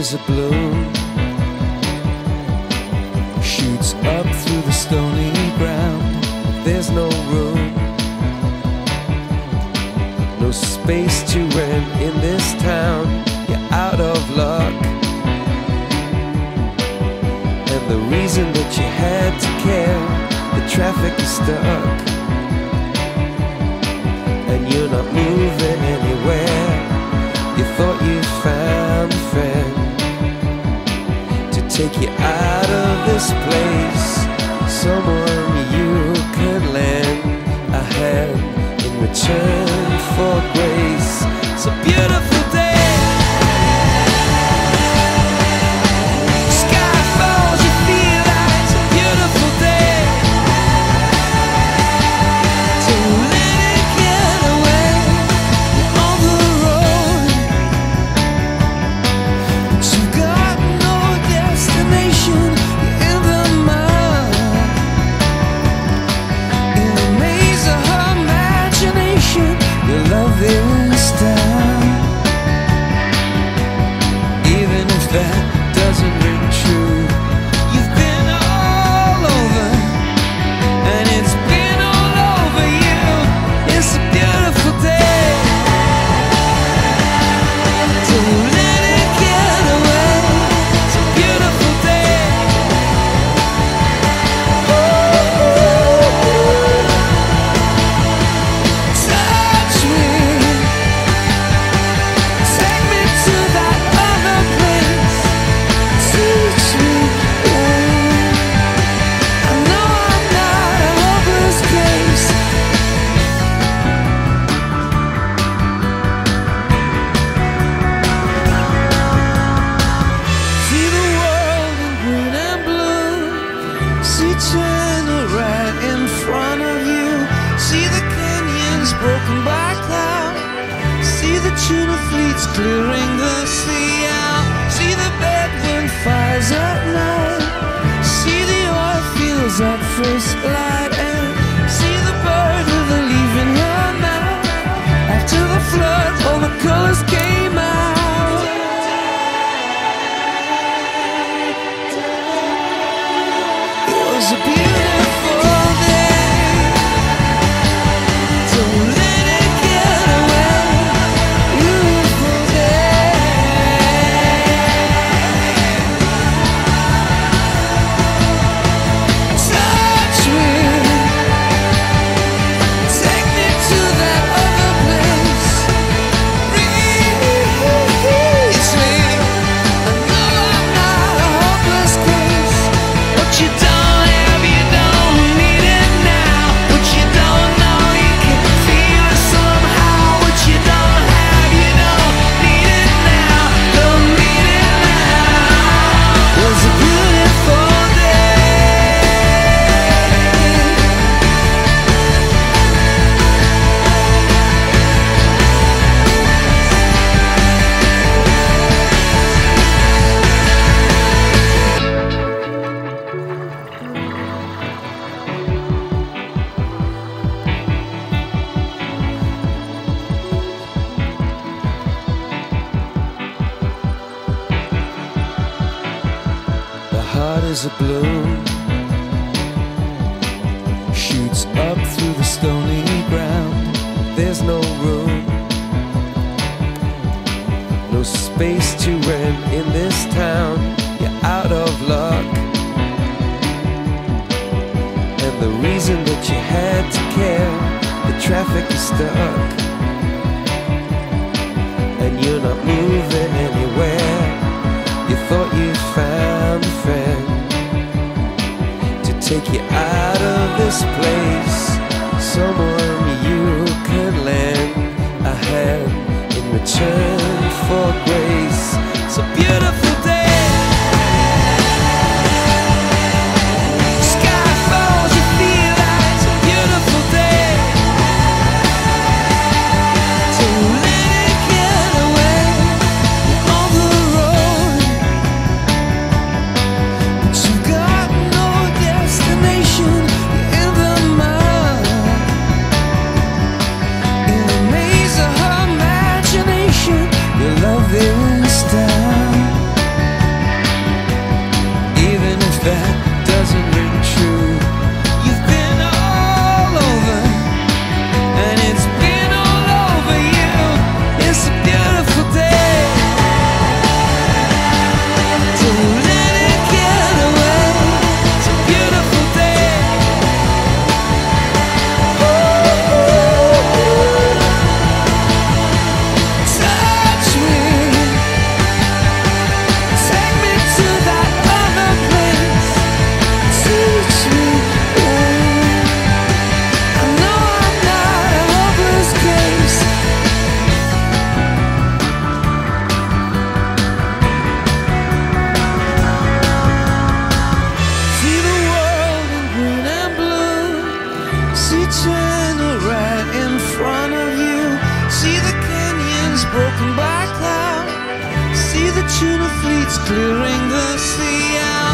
is a bloom, shoots up through the stony ground. There's no room, no space to rent in this town. You're out of luck, and the reason that you had to care, the traffic is stuck, and you're not moving anywhere. You thought you found a friend to take you out of this place, someone you could lend a hand in return for grace. It's a beautiful day. Sky falls, you feel like it's a beautiful day. So let it get away on the road, but you've got no destination. You're in the mud, in a maze of her imagination. Your love is down, even if that doesn't ring true. You've been all over, and it's been all over you. It's a beautiful day. So let it get away. It's a beautiful day. Touch me, take me to that other place. Teach me, I know I'm not a hopeless case. See the world in green and blue. See China right in front of you. See the canyons broken by cloud. See the tuna fleets clearing the sea out. See the bedroom fires at night. See the oil fields at first light. And see the bird with a leaf in her mouth. After the flood, all the colors came out. It was a beautiful day. Don't let it get away. Beautiful day. Touch me, take me to that other place. Reach me, I know I'm not a hopeless case. What you don't have, you don't need it now. What you don't know, you can feel it somehow. What you don't have, you don't need it now. Don't need it now. It was a beautiful day. The heart is a bloom, shoots up through the stony ground. There's no room, no space to rent in this town. You're out of luck, and the reason that you had to care, the traffic is stuck, and you're not moving anywhere. You thought you found a friend to take you out of this place, someone you could lend a hand in return for grace. It's a beautiful day. Sky falls, you feel like it's a beautiful day. So let it get away on the road, but you've got no destination. You're in the mud, in a maze of her imagination. Your love is down, broken by cloud. See the tuna fleets clearing the sea out.